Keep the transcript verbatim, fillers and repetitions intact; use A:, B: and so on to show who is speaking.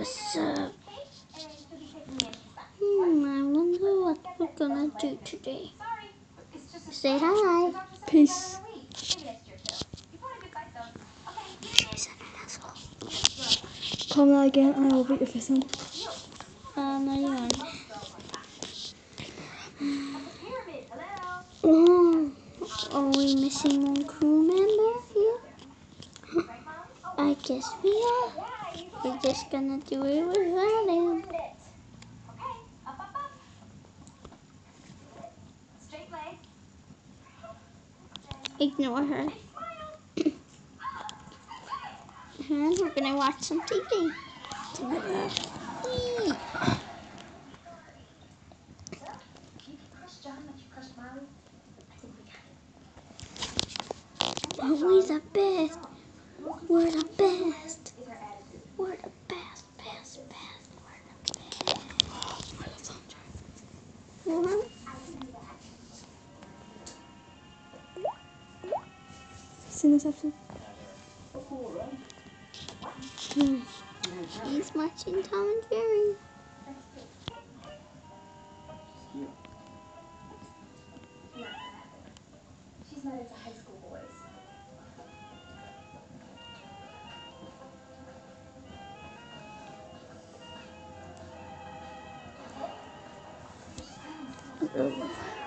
A: What's up? Hmm, I wonder what we're gonna do today. Say hi.
B: Peace.
A: She's an asshole.
B: Come out again and I will beat your face in.
A: Uh, no, you aren't. Oh, are we missing one crew member here? I guess we are. We're just gonna do it without him. Ignore her. And we're gonna watch some T V together. Yee. Oh, we're the best. We're the best. We're the best, best, best. We're the best. Uh-huh.
B: See this episode?
A: Hmm. He's watching Tom and Jerry.
C: She's not into high school boys.
A: Ugh.